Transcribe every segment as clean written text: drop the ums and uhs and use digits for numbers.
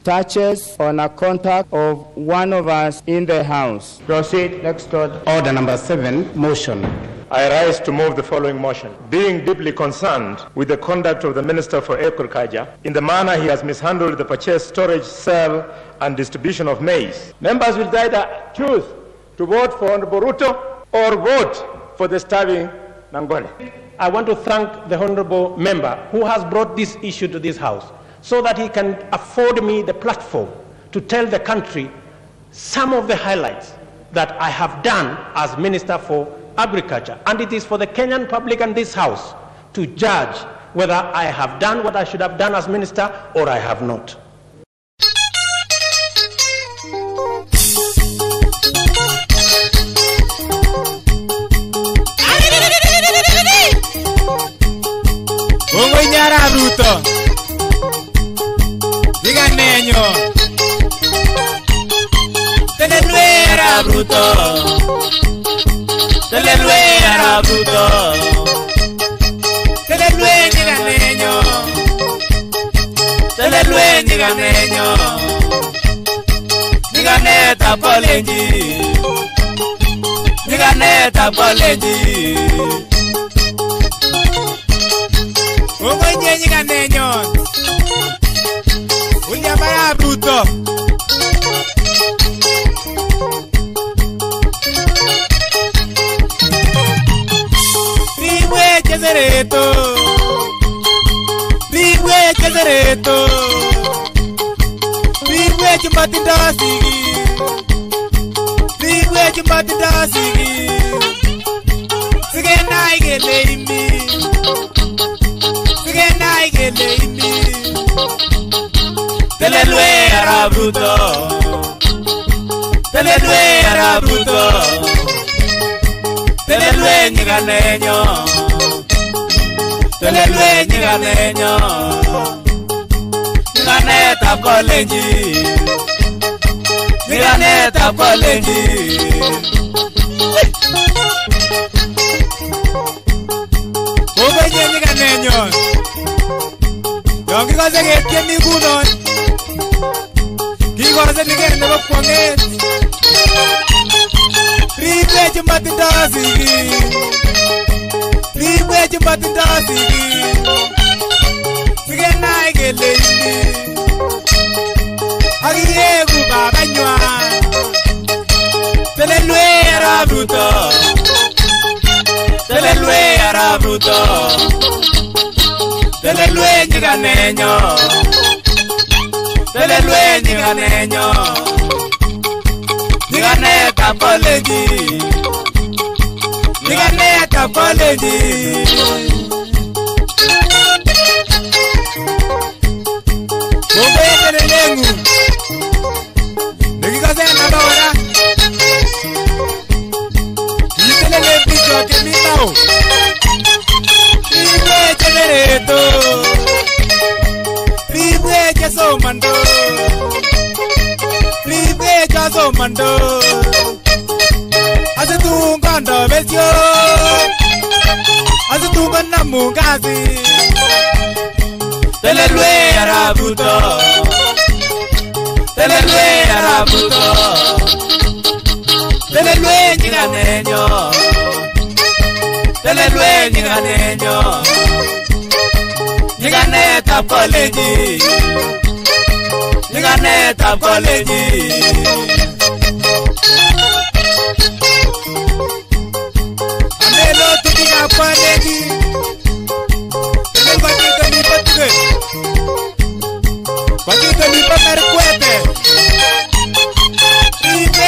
touches on a contact of one of us in the House. Proceed. Next order. Order number 7, motion. I rise to move the following motion. Being deeply concerned with the conduct of the Minister for Agriculture in the manner he has mishandled the purchase, storage, sale, and distribution of maize, members will either choose to vote for Honorable Ruto or vote for the starving Nangole. I want to thank the Honorable Member who has brought this issue to this House so that he can afford me the platform to tell the country some of the highlights that I have done as Minister for Agriculture. And it is for the Kenyan public and this House to judge whether I have done what I should have done as Minister or I have not. Ruto diga neño teleluera Ruto teleluera Ruto teleluera diga neño teleluera diga neño diga neta polenji Ogo nyenyi ganenyon Unyamaya Ruto Liwe chezereto Liwe chumbatindasigi Sigena igele imi Teleluera Ruto Teleluera nyiganeño Nyiganeta polenji Ogo nyiganeño Dongi kose ketien ni kunon Kikose niken nebo kwanget Ribwechi matindo siki Sikenai kele imi Akiyegu babanywa Teleluera Ruto Teleluera nyiganeño Nyiganeta polenji Mungwe nengu Nikikose nabawara Yitelele picho keminao Liwe cheso mando Asitunga ndo besyo Asitunga na mungazi Teleluera Ruto Teleluera nyiganeño Nyiganeta polenji Amelo tukiga polenji Telelwatito ni patue Watito ni pamerkwete Libe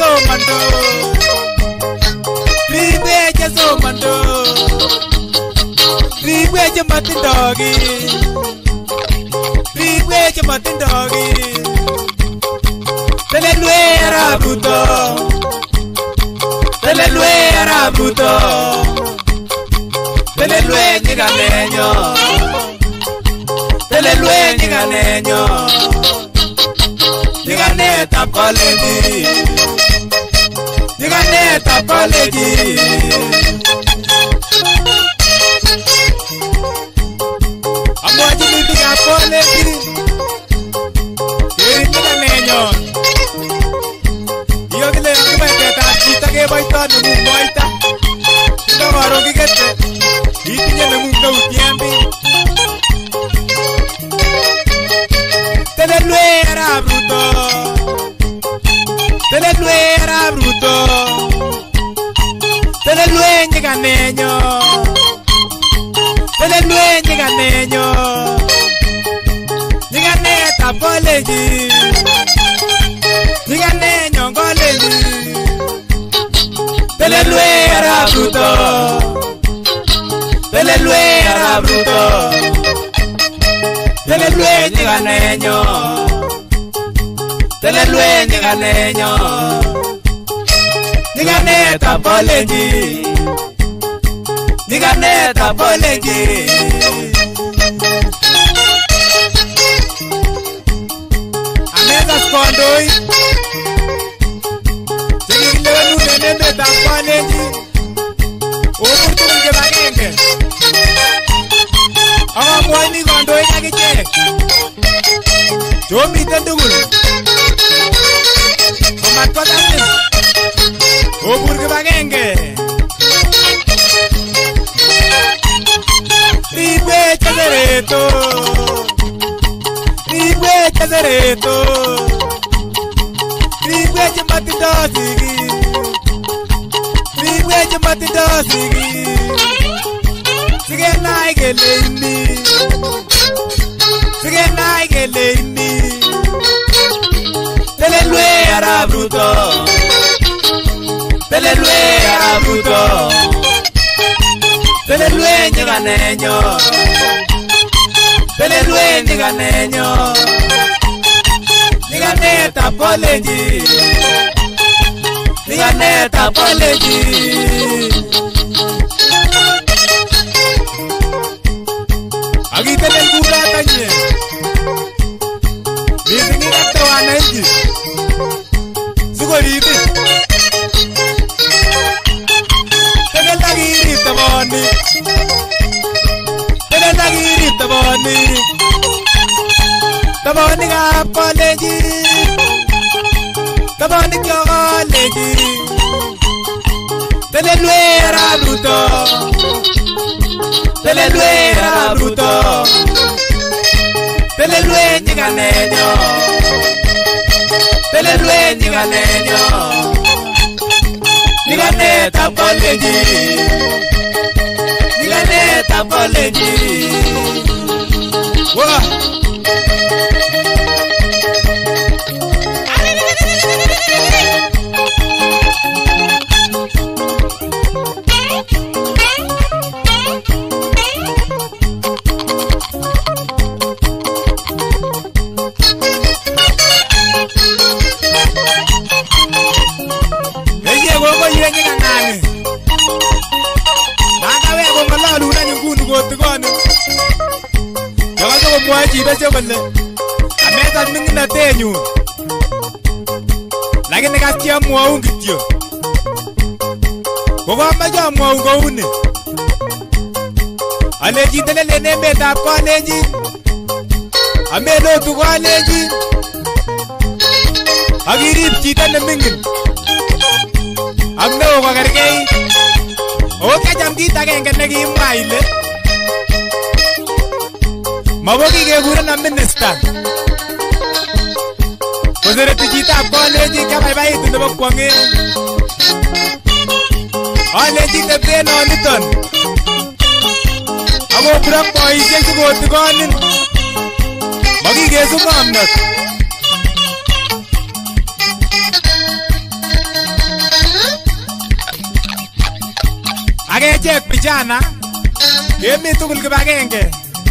cheso mando Ribweche matindogi Teleluera Ruto Teleluera nyiganeño Nyiganeta polenji Amwaji bibiga polenji nyiganeño. Telelwe nyiganeño. Nyiganeta poleji. Nyiganeño ngoleji. Telelwe era bruto. Telelwe era bruto. Telelwe nyiganeño. Telelwe nyiganeño. Nyiganeta poleji. Nyiganeta poleji. Ameza skondoi. Tegilelu nenemeta poleji. Oburtu ngebagenge. Aga mwani kondoi kakichek. Jomi tendugul. Omat kotamin. Obur kebagenge. Ribe chazereto. Ribe chazereto. Ribe chamatidosigi. Ribe chamatidosigi. Sige nai geleini. Sige nai geleini. Telelwe era bruto. Telelwe era bruto. Telelwe nyiganeño. Telelwe nyiganeño. Nyiganeta poleji. Nyiganeta poleji. Agitelen kurata nye. Bizinginete wananchi. Suko ribi. Tegelagiri taboni. Tegelagiri taboni. Taboni ka poleji. Taboni kyo poleji. Telelwe era bruto. Telelwe era bruto. Telelwe nyiganeño. Telelwe nyiganeño. Nyiganeta poleji. Nyiganeta poleji. Wah. Kole ameta mingina tenyu lakini kastia mwaun kityo kokamache amwaun kouni alechi telelen emetab kalenjin amelotu kalenjin akirib chito nemingin ak neo kokerkeit ako kiacham kit agenge nekimwa ile Maboki kekurenon minister kosereti chitab kalenjin kabaibaitu nebo kwong'et alechi tebten niton akoburok boisiek sikotikonin makikesu ng'omnot akechek vijana kemi tugul kibagenge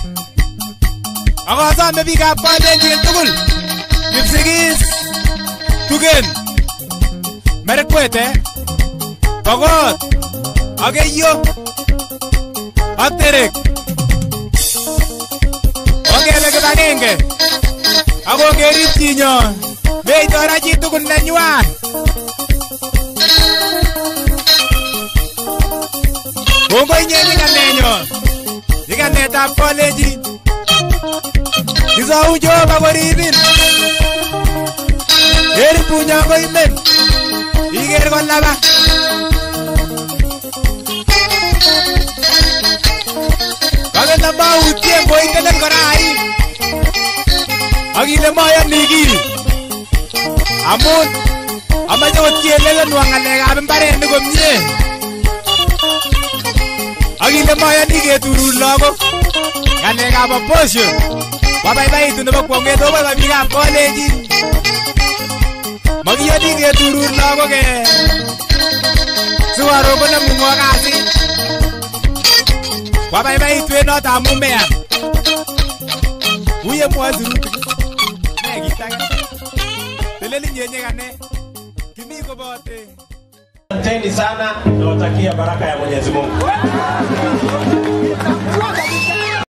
akasome biikab kalenjin tugul Kipsigis Tugen Merkwete Pokot ak Keiyo ak Terek ongebe kibagenge ako kerib chinyon meitora chi tugul nenywan kongoi nye nyiganenyon nyiganetab kalenjin Kisau Jehova koribin Eripunyo koimen Iker kolaba Kakena mautien koitelen korai Akile mayani ki Amun amache kotielekenwa ng'alekab mbarenik komie Maginde mayani keturur lagok. Ngalekab abortion. Babaibaitu nebo kwonget obo bikab college. Magiyani keturur lagok Suwaro ko namungwa kasi. Babaibaitu enot amu mean. Uye mwazuru. Negitaka. Teleli nyenye kane. Kimi ko bote. Asanteni sana, nawatakia baraka ya Mwenyezi Mungu.